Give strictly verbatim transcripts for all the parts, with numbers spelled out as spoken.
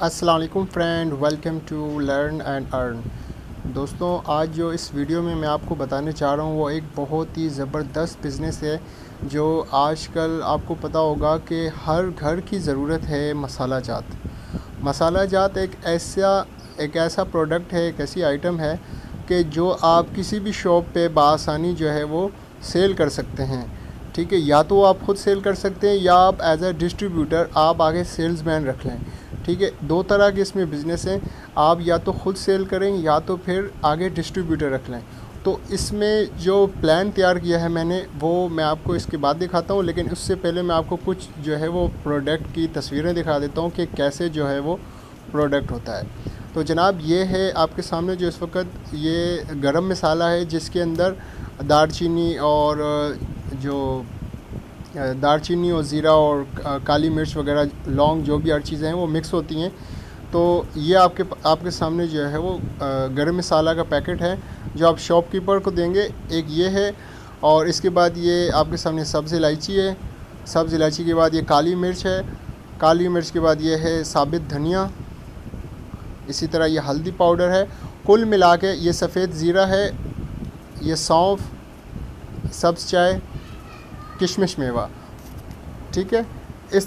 अस्सलाम वालेकुम friend, welcome to learn and earn. दोस्तों, आज जो इस वीडियो में मैं आपको बताने चाह रहा हूँ वो एक बहुत ही ज़बरदस्त बिज़नेस है जो आजकल आपको पता होगा कि हर घर की ज़रूरत है। मसाला जात मसाला जात एक ऐसा एक ऐसा प्रोडक्ट है, एक ऐसी आइटम है कि जो आप किसी भी शॉप पे बासानी जो है वो सेल कर सकते हैं। ठीक है, या तो आप ख़ुद सेल कर सकते हैं या आप एज अ डिस्ट्रीब्यूटर आप आगे सेल्समैन रख लें। ठीक है, दो तरह के इसमें बिज़नेस हैं। आप या तो ख़ुद सेल करें या तो फिर आगे डिस्ट्रीब्यूटर रख लें। तो इसमें जो प्लान तैयार किया है मैंने वो मैं आपको इसके बाद दिखाता हूँ, लेकिन उससे पहले मैं आपको कुछ जो है वो प्रोडक्ट की तस्वीरें दिखा देता हूँ कि कैसे जो है वो प्रोडक्ट होता है। तो जनाब, ये है आपके सामने जो इस वक्त ये गरम मसाला है जिसके अंदर दालचीनी और जो दालचीनी और ज़ीरा और काली मिर्च वगैरह लौंग जो भी हर चीज़ें हैं वो मिक्स होती हैं। तो ये आपके आपके सामने जो है वो गरम मसाला का पैकेट है जो आप शॉपकीपर को देंगे। एक ये है और इसके बाद ये आपके सामने सब्ज़ इलायची है। सब्ज़ इलायची के बाद ये काली मिर्च है। काली मिर्च के बाद ये है साबित धनिया। इसी तरह ये हल्दी पाउडर है। कुल मिला के ये सफ़ेद ज़ीरा है, ये सौंफ, सब्ज़ चाय, किशमिश मेवा। ठीक है, इस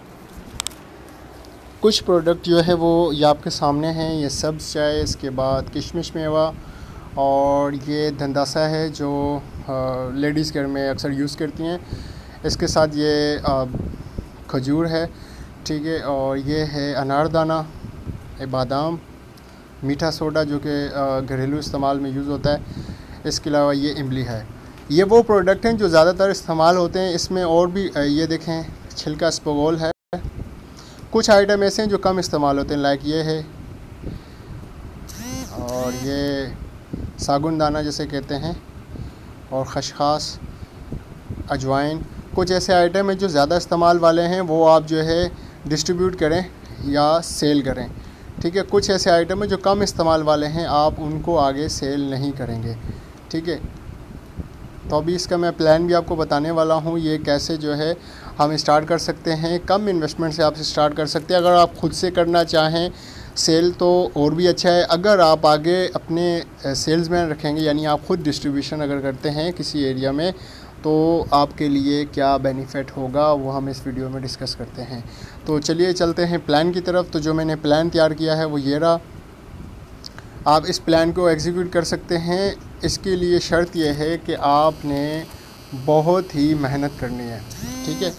कुछ प्रोडक्ट जो है वो ये आपके सामने हैं। ये सब्ज़ चाय, इसके बाद किशमिश मेवा और ये धंदासा है जो लेडीज़ घर में अक्सर यूज़ करती हैं। इसके साथ ये खजूर है। ठीक है, और ये है अनारदाना, बादाम, मीठा सोडा जो कि घरेलू इस्तेमाल में यूज़ होता है। इसके अलावा ये इमली है। ये वो प्रोडक्ट हैं जो ज़्यादातर इस्तेमाल होते हैं। इसमें और भी ये देखें छिलका स्पोगोल है। कुछ आइटम ऐसे हैं जो कम इस्तेमाल होते हैं, लाइक ये है और ये सागुन दाना जैसे कहते हैं, और खसखस, अजवाइन। कुछ ऐसे आइटम हैं जो ज़्यादा इस्तेमाल वाले हैं, वो आप जो है डिस्ट्रीब्यूट करें या सेल करें। ठीक है, कुछ ऐसे आइटम हैं जो कम इस्तेमाल वाले हैं, आप उनको आगे सेल नहीं करेंगे। ठीक है, तो अभी इसका मैं प्लान भी आपको बताने वाला हूँ, ये कैसे जो है हम स्टार्ट कर सकते हैं। कम इन्वेस्टमेंट से आप स्टार्ट कर सकते हैं। अगर आप ख़ुद से करना चाहें सेल तो और भी अच्छा है। अगर आप आगे अपने सेल्समैन रखेंगे, यानी आप ख़ुद डिस्ट्रीब्यूशन अगर करते हैं किसी एरिया में, तो आपके लिए क्या बेनिफिट होगा वो हम इस वीडियो में डिस्कस करते हैं। तो चलिए चलते हैं प्लान की तरफ। तो जो मैंने प्लान तैयार किया है वो ये रहा। आप इस प्लान को एग्जीक्यूट कर सकते हैं। इसके लिए शर्त यह है कि आपने बहुत ही मेहनत करनी है। ठीक है,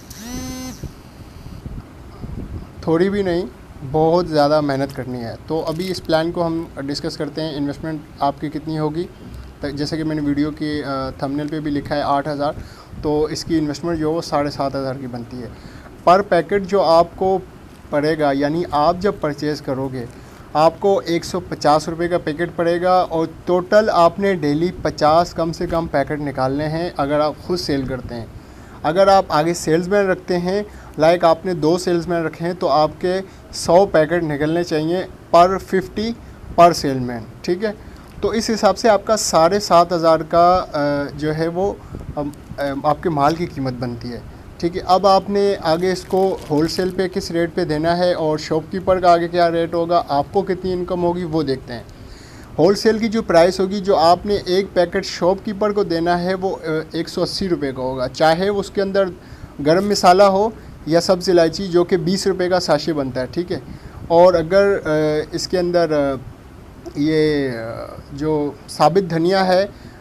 थोड़ी भी नहीं, बहुत ज़्यादा मेहनत करनी है। तो अभी इस प्लान को हम डिस्कस करते हैं। इन्वेस्टमेंट आपकी कितनी होगी, जैसे कि मैंने वीडियो की थंबनेल पे भी लिखा है आठ हज़ार, तो इसकी इन्वेस्टमेंट जो है वो साढ़े सात हज़ार की बनती है। पर पैकेट जो आपको पड़ेगा, यानी आप जब परचेज़ करोगे आपको एक सौ पचास रुपये का पैकेट पड़ेगा और टोटल आपने डेली पचास कम से कम पैकेट निकालने हैं अगर आप ख़ुद सेल करते हैं। अगर आप आगे सेल्समैन रखते हैं, लाइक आपने दो सेल्समैन रखे हैं, तो आपके सौ पैकेट निकलने चाहिए पर फिफ्टी पर सेलमैन। ठीक है, तो इस हिसाब से आपका साढ़े सात हज़ार का जो है वो आपके माल की कीमत बनती है। ठीक है, अब आपने आगे इसको होलसेल पे किस रेट पे देना है और शॉपकीपर का आगे क्या रेट होगा, आपको कितनी इनकम होगी वो देखते हैं। होलसेल की जो प्राइस होगी, जो आपने एक पैकेट शॉपकीपर को देना है वो एक सौ अस्सी रुपये का होगा, चाहे उसके अंदर गरम मसाला हो या सब्ज़ इलायची, जो कि बीस रुपये का साशे बनता है। ठीक है, और अगर इसके अंदर ये जो साबित धनिया है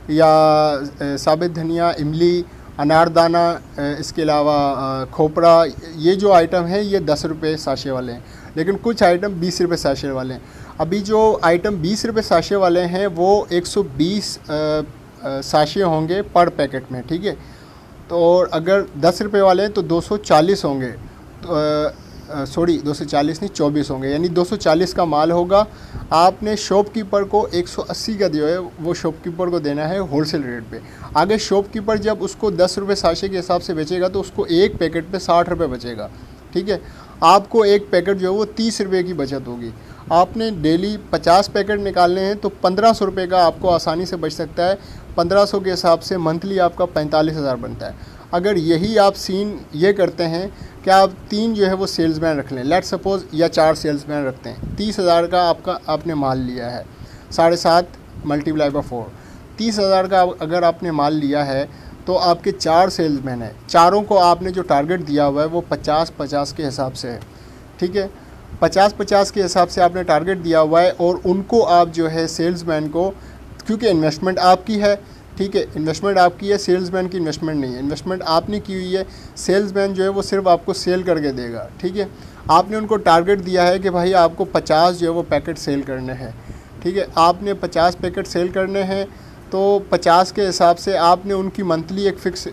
या साबित धनिया, इमली, अनारदाना, इसके अलावा खोपरा, ये जो आइटम है ये दस रुपये साशे वाले हैं, लेकिन कुछ आइटम बीस रुपये साशे वाले हैं। अभी जो आइटम बीस रुपये साशे वाले हैं वो एक सौ बीस साशे होंगे पर पैकेट में। ठीक है, तो और अगर दस रुपये वाले हैं तो दो सौ चालीस होंगे, तो सॉरी दो सौ चालीस नहीं चौबीस होंगे, यानी दो सौ चालीस का माल होगा। आपने शॉपकीपर को एक सौ अस्सी का जो है वो शॉपकीपर को देना है होलसेल रेट पे। आगे शॉपकीपर जब उसको दस रुपये साशे के हिसाब से बेचेगा तो उसको एक पैकेट पे साठ रुपये बचेगा। ठीक है, आपको एक पैकेट जो है वो तीस रुपये की बचत होगी। आपने डेली पचास पैकेट निकालने हैं तो पंद्रह सौ रुपये का आपको आसानी से बच सकता है। पंद्रह सौ के हिसाब से मंथली आपका पैंतालीस हज़ार बनता है। अगर यही आप सीन ये करते हैं क्या आप तीन जो है वो सेल्समैन रख लें, लेट सपोज़, या चार सेल्समैन रखते हैं। तीस हज़ार का आपका आपने माल लिया है, साढ़े सात मल्टीप्लाई बाय फोर, तीस हज़ार का अगर आपने माल लिया है तो आपके चार सेल्समैन हैं, चारों को आपने जो टारगेट दिया हुआ है वो पचास पचास के हिसाब से है, ठीक है। पचास पचास के हिसाब से आपने टारगेट दिया हुआ है और उनको आप जो है सेल्समैन को, क्योंकि इन्वेस्टमेंट आपकी है, ठीक है, इन्वेस्टमेंट आपकी है, सेल्समैन की इन्वेस्टमेंट नहीं है, इन्वेस्टमेंट आपने की हुई है, सेल्समैन जो है वो सिर्फ आपको सेल करके देगा, ठीक है। आपने उनको टारगेट दिया है कि भाई आपको पचास जो है वो पैकेट सेल करने हैं, ठीक है, आपने पचास पैकेट सेल करने हैं, तो पचास के हिसाब से आपने उनकी मंथली एक फ़िक्स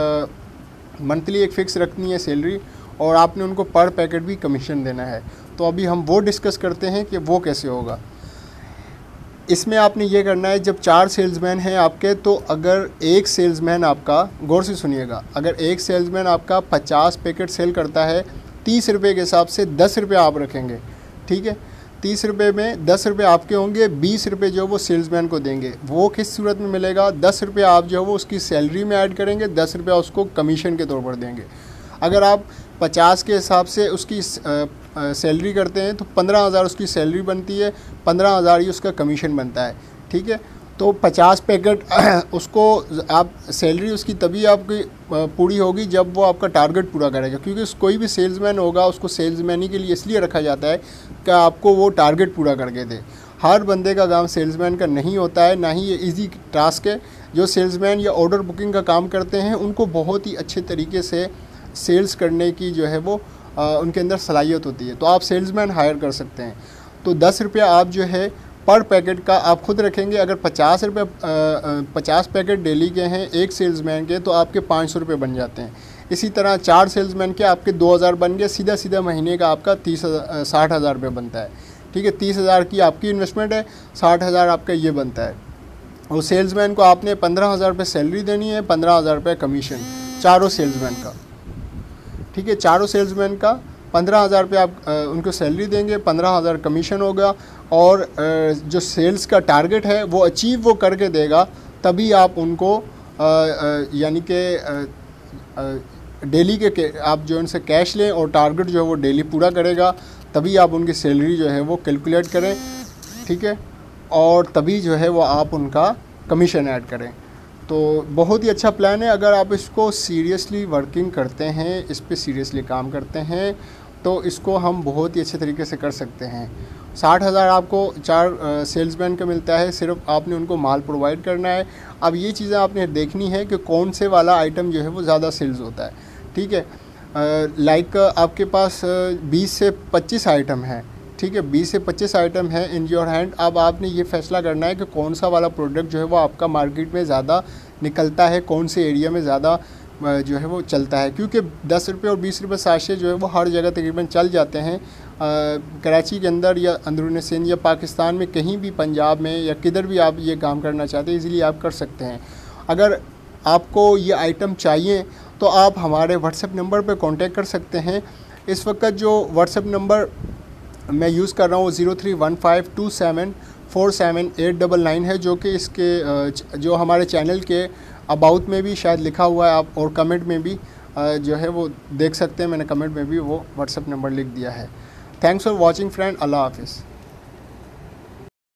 मंथली एक फ़िक्स रखनी है सैलरी, और आपने उनको पर पैकेट भी कमीशन देना है। तो अभी हम वो डिस्कस करते हैं कि वो कैसे होगा। इसमें आपने ये करना है, जब चार सेल्समैन हैं आपके, तो अगर एक सेल्समैन आपका, गौर से सुनिएगा, अगर एक सेल्समैन आपका पचास पैकेट सेल करता है, तीस रुपये के हिसाब से दस रुपये आप रखेंगे, ठीक है। तीस रुपये में दस रुपये आपके होंगे, बीस रुपये जो वो सेल्समैन को देंगे। वो किस सूरत में मिलेगा, दस रुपये आप जो है वो उसकी सैलरी में ऐड करेंगे, दस रुपये उसको कमीशन के तौर पर देंगे। अगर आप पचास के हिसाब से उसकी सैलरी करते हैं तो पंद्रह हज़ार उसकी सैलरी बनती है, पंद्रह हज़ार ही उसका कमीशन बनता है, ठीक है। तो पचास पैकेट उसको आप सैलरी उसकी तभी आपकी पूरी होगी जब वो आपका टारगेट पूरा करेगा, क्योंकि कोई भी सेल्समैन होगा उसको सेल्समैन के लिए इसलिए रखा जाता है कि आपको वो टारगेट पूरा करके दे। हर बंदे का काम सेल्समैन का नहीं होता है, ना ही ये इजी टास्क है। जो सेल्समैन या ऑर्डर बुकिंग का काम करते हैं उनको बहुत ही अच्छे तरीके से सेल्स करने की जो है वो आ, उनके अंदर सलाहियत होती है, तो आप सेल्समैन हायर कर सकते हैं। तो दस रुपया आप जो है पर पैकेट का आप खुद रखेंगे। अगर पचास रुपये पचास पैकेट डेली के हैं एक सेल्समैन के, तो आपके पाँच सौ रुपये बन जाते हैं। इसी तरह चार सेल्समैन के आपके दो हज़ार बन गए, सीधा सीधा महीने का आपका तीस साठ हज़ार रुपये बनता है, ठीक है। तीस हज़ार की आपकी इन्वेस्टमेंट है, साठ हज़ार आपका ये बनता है। और सेल्समैन को आपने पंद्रह हज़ार रुपये सैलरी देनी है, पंद्रह हज़ार रुपये कमीशन, चारों सेल्समैन का, ठीक है। चारों सेल्समैन का पंद्रह हज़ार रुपये आप आ, उनको सैलरी देंगे, पंद्रह हज़ार कमीशन होगा, और आ, जो सेल्स का टारगेट है वो अचीव वो करके देगा, तभी आप उनको यानी कि डेली के, के आप जो उनसे कैश लें और टारगेट जो है वो डेली पूरा करेगा, तभी आप उनकी सैलरी जो है वो कैलकुलेट करें, ठीक है, और तभी जो है वो आप उनका कमीशन ऐड करें। तो बहुत ही अच्छा प्लान है। अगर आप इसको सीरियसली वर्किंग करते हैं, इस पे सीरियसली काम करते हैं, तो इसको हम बहुत ही अच्छे तरीके से कर सकते हैं। साठ हज़ार आपको चार सेल्समैन का मिलता है, सिर्फ आपने उनको माल प्रोवाइड करना है। अब ये चीज़ें आपने देखनी है कि कौन से वाला आइटम जो है वो ज़्यादा सेल्स होता है, ठीक है। लाइक आपके पास बीस से पच्चीस आइटम है, ठीक है, बीस से पच्चीस आइटम है इन योर हैंड। अब आपने ये फैसला करना है कि कौन सा वाला प्रोडक्ट जो है वो आपका मार्केट में ज़्यादा निकलता है, कौन से एरिया में ज़्यादा जो है वो चलता है, क्योंकि दस रुपये और बीस रुपये साशे जो है वो हर जगह तकरीबन चल जाते हैं। कराची के अंदर या अंदरूनी सिंध या पाकिस्तान में कहीं भी, पंजाब में या किधर भी आप ये काम करना चाहते हैं, इजीली आप कर सकते हैं। अगर आपको ये आइटम चाहिए तो आप हमारे व्हाट्सएप नंबर पर कांटेक्ट कर सकते हैं। इस वक्त जो व्हाट्सएप नंबर मैं यूज़ कर रहा हूँ zero three one five two seven four seven eight double nine है, जो कि इसके जो हमारे चैनल के अबाउट में भी शायद लिखा हुआ है, आप और कमेंट में भी जो है वो देख सकते हैं। मैंने कमेंट में भी वो व्हाट्सएप नंबर लिख दिया है। थैंक्स फॉर वॉचिंग फ्रेंड, अल्लाह हाफिज़।